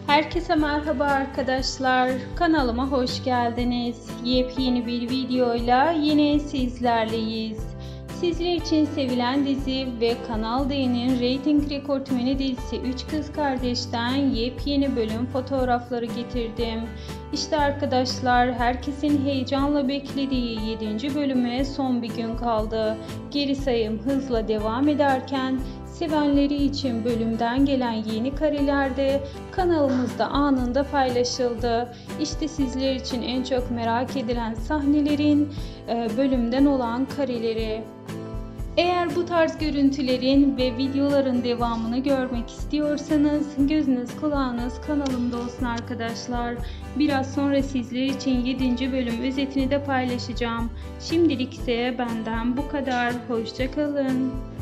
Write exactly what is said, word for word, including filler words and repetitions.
Herkese merhaba arkadaşlar. Kanalıma hoş geldiniz. Yepyeni bir videoyla yine sizlerleyiz. Sizler için sevilen dizi ve Kanal D'nin reyting rekortmeni dizisi Üç Kız Kardeş'ten yepyeni bölüm fotoğrafları getirdim. İşte arkadaşlar, herkesin heyecanla beklediği yedinci bölüme son bir gün kaldı. Geri sayım hızla devam ederken sevenleri için bölümden gelen yeni kareler de kanalımızda anında paylaşıldı. İşte sizler için en çok merak edilen sahnelerin bölümden olan kareleri. Eğer bu tarz görüntülerin ve videoların devamını görmek istiyorsanız gözünüz kulağınız kanalımda olsun arkadaşlar. Biraz sonra sizler için yedinci bölüm özetini de paylaşacağım. Şimdilik ise benden bu kadar. Hoşça kalın.